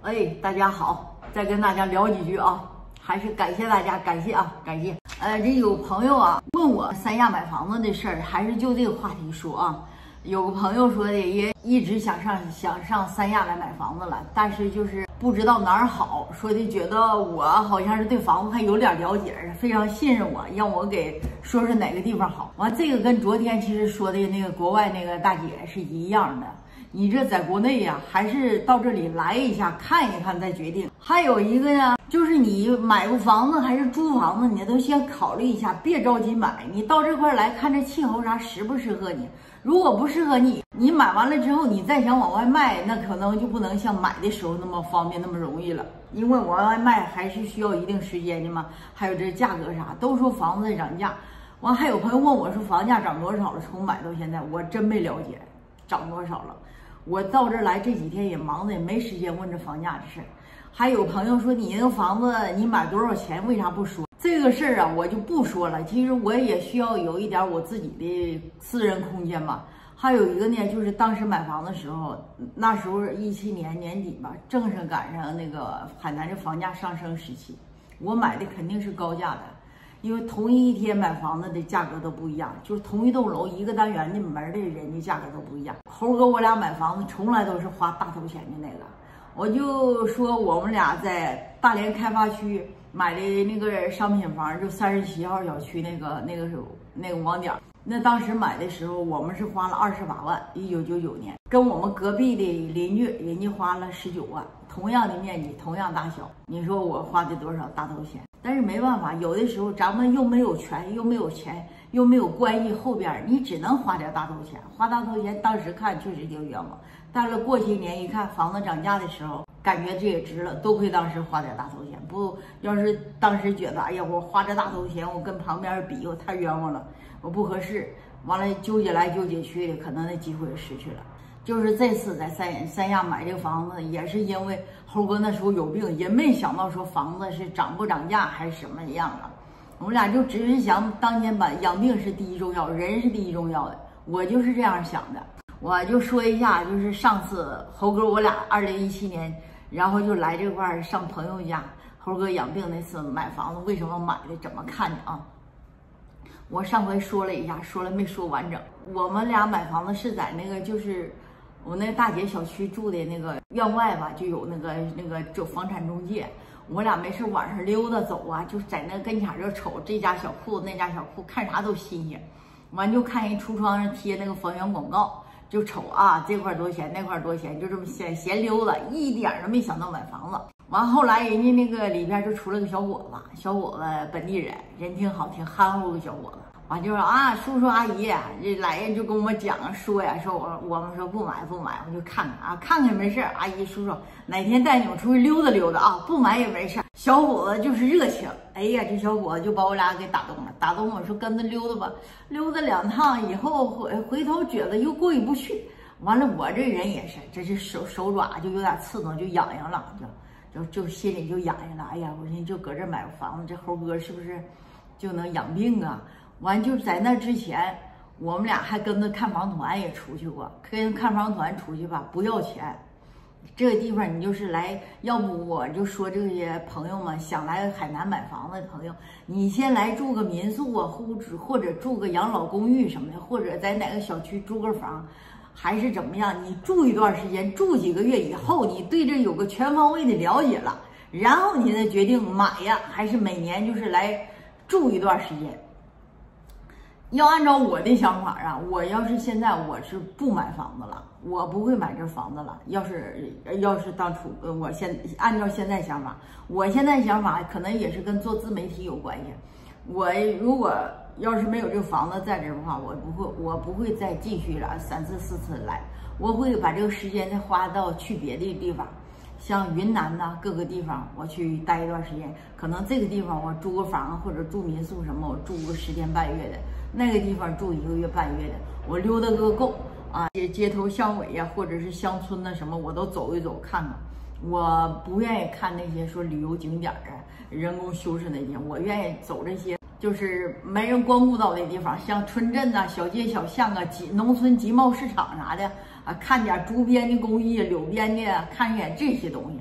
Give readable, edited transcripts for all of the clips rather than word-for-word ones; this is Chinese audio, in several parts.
哎，大家好，再跟大家聊几句啊，还是感谢大家，感谢啊，感谢。这有朋友啊问我三亚买房子的事儿，还是就这个话题说啊。有个朋友说的，也一直想上三亚来买房子了，但是就是不知道哪儿好，说的觉得我好像是对房子还有点了解，非常信任我，让我给说哪个地方好。完，这个跟昨天其实说的那个国外那个大姐是一样的。你这在国内呀，还是到这里来一下看一看再决定。还有一个呢，就是你买个房子还是租房子，你都先考虑一下，别着急买。你到这块来看这气候啥适不适合你，如果不适合你，你买完了之后你再想往外卖，那可能就不能像买的时候那么方便那么容易了，因为往外卖还是需要一定时间的嘛。还有这价格啥，都说房子涨价。完，还有朋友问我说房价涨多少了，从买到现在我真没了解涨多少了。我到这儿来这几天也忙着，也没时间问这房价的事儿。还有朋友说你那个房子你买多少钱，为啥不说这个事儿啊？我就不说了。其实我也需要有一点我自己的私人空间吧。还有一个呢，就是当时买房的时候，那时候17年年底吧，正是赶上那个海南这房价上升时期，我买的肯定是高价的。因为同一天买房子的价格都不一样，就是同一栋楼一个单元的门的人的价格都不一样。猴哥我俩买房子从来都是花大头钱的那个，我就说我们俩在大连开发区买的那个商品房，就37号小区那个网点。那当时买的时候，我们是花了28万，1999年，跟我们隔壁的邻居人家花了19万，同样的面积，同样大小，你说我花的多少大头钱？但是没办法，有的时候咱们又没有权，又没有钱，又没有关系，后边你只能花点大头钱。花大头钱，当时看确实挺冤枉，但是过些年一看房子涨价的时候，感觉这也值了，多亏当时花点大头钱。不，要是当时觉得，哎呀，我花这大头钱，我跟旁边比，我太冤枉了，我不合适，完了纠结来纠结去的，可能那机会就失去了。就是这次在三亚买这个房子，也是因为猴哥那时候有病，也没想到说房子是涨不涨价还是什么样啊。我们俩就只是想当天把养病是第一重要，人是第一重要的，我就是这样想的。我就说一下，就是上次猴哥我俩2017年，然后就来这块儿上朋友家，猴哥养病那次买房子为什么买的，怎么看的啊？我上回说了一下，说了没说完整。我们俩买房子是在那个就是我那大姐小区住的那个院外吧，就有那个就房产中介。我俩没事晚上溜达走啊，就在那跟前就瞅这家小铺那家小铺，看啥都新鲜。完就看人橱窗上贴那个房源广告，就瞅啊这块多钱那块多钱，就这么闲溜达，一点都没想到买房子。完后来人家那个里边就出了个小伙子本地人，人挺好，挺憨厚个小伙子。完就说啊，叔叔阿姨这来人就跟我讲说呀，说我们说不买，我就看看啊，看看没事，阿姨叔叔哪天带你们出去溜达溜达啊，不买也没事。小伙子就是热情，哎呀，这小伙子就把我俩给打动了，说跟着溜达吧，溜达2趟以后回头觉得又过意不去。完了我这人也是，这是手爪就有点刺痛，就痒痒了，就心里就痒痒了。哎呀，我说就搁这买个房子，这猴哥是不是就能养病啊？完就在那之前，我们俩还跟着看房团也出去过，跟看房团出去吧，不要钱。这个地方你就是来，要不我就说这些朋友们想来海南买房子的朋友，你先来住个民宿啊，或者住个养老公寓什么的，或者在哪个小区租个房，还是怎么样？你住一段时间，住几个月以后，你对这有个全方位的了解了，然后你再决定买呀，还是每年就是来住一段时间。要按照我的想法啊，我要是现在我是不买房子了，我不会买这房子了。要是当初按照现在想法，我现在想法可能也是跟做自媒体有关系。我如果要是没有这个房子在这的话，我不会再继续了3次4次来，我会把这个时间再花到去别的地方。像云南呐，各个地方我去待一段时间，可能这个地方我租个房或者住民宿什么，我住个10天半月的，那个地方住1个月半月的，我溜达个够啊！街头巷尾呀，或者是乡村的什么，我都走一走看看。我不愿意看那些说旅游景点啊、人工修饰那些，我愿意走这些就是没人光顾到的地方，像村镇呐、小街小巷啊、农村集贸市场啥的啊，看点竹编的工艺、柳编的，看一眼这些东西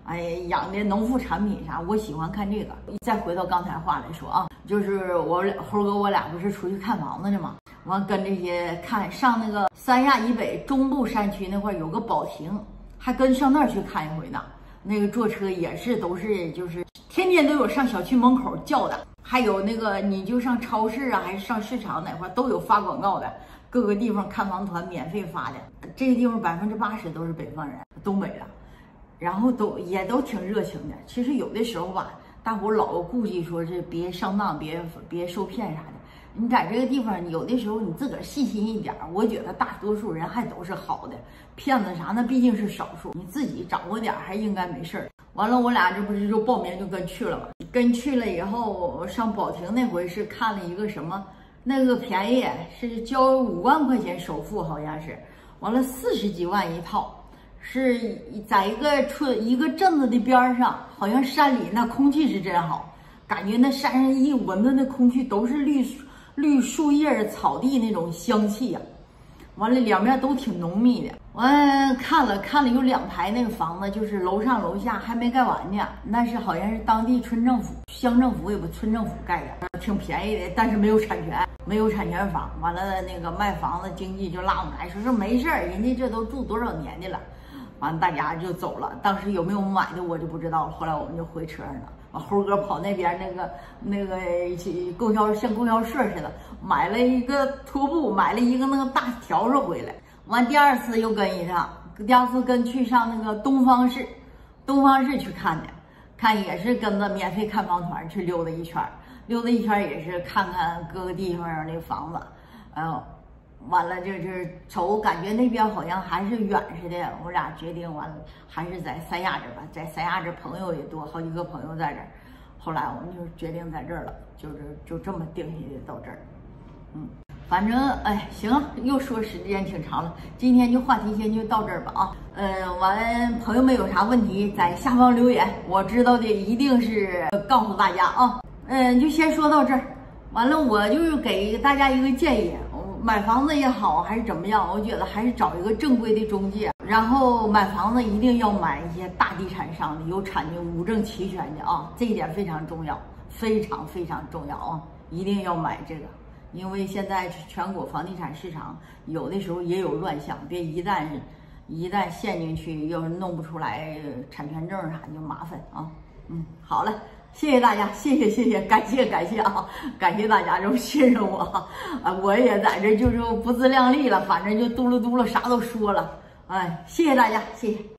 哎，养的农副产品啥，我喜欢看这个。再回到刚才话来说啊，就是猴哥我俩不是出去看房子去吗？完跟这些上那个三亚以北中部山区那块有个宝亭，还跟上那儿去看一回呢。那个坐车也是都是就是天天都有上小区门口叫的，还有那个你就上超市啊，还是上市场哪块都有发广告的，各个地方看房团免费发的。这个地方80%都是北方人，东北的，然后也都挺热情的。其实有的时候吧，大伙老顾忌说是别上当，别受骗啥的。你在这个地方，有的时候你自个儿细心一点，我觉得大多数人还都是好的，骗子啥那毕竟是少数，你自己掌握点还应该没事儿。完了，我俩这不是就报名就跟去了吗？跟去了以后，上宝亭那回是看了一个什么，那个便宜是交5万块钱首付，好像是，完了40几万一套，是在一个镇子的边上，好像山里那空气是真好，感觉那山上一闻的那空气都是绿树叶、草地那种香气呀、完了，两边都挺浓密的。完看了有2排那个房子，就是楼上楼下还没盖完呢。那是好像是当地村政府、乡政府也不村政府盖的，挺便宜的，但是没有产权，没有产权房。完了那个卖房子经纪就拉我们来说没事儿，人家这都住多少年的了。完了大家就走了，当时有没有买的我就不知道了。后来我们就回车上了。猴哥跑那边那个像供销社似的，买了一个拖布，买了一个那个大笤帚回来。完第2次又跟一趟，第2次跟去上那个东方市去看的，看也是跟着免费看房团去溜达一圈也是看看各个地方那房子，完了就是瞅感觉那边好像还是远似的，我俩决定完了还是在三亚这吧，在三亚这朋友也多，好几个朋友在这儿，后来我们就决定在这儿了，就这么定下的到这儿。反正哎行了，又说时间挺长了，今天就话题先就到这儿吧啊。完朋友们有啥问题在下方留言，我知道的一定是告诉大家啊。就先说到这儿，完了我就是给大家一个建议。买房子也好还是怎么样，我觉得还是找一个正规的中介，然后买房子一定要买一些大地产商的，有产权、五证齐全的啊，这一点非常重要，非常非常重要啊，一定要买这个，因为现在全国房地产市场有的时候也有乱象，别一旦陷进去，要是弄不出来产权证啥就麻烦啊。好了。谢谢大家，谢谢，感谢啊，感谢大家这么信任我啊！我也在这就是不自量力了，反正就嘟噜啥都说了，哎，谢谢大家，谢谢。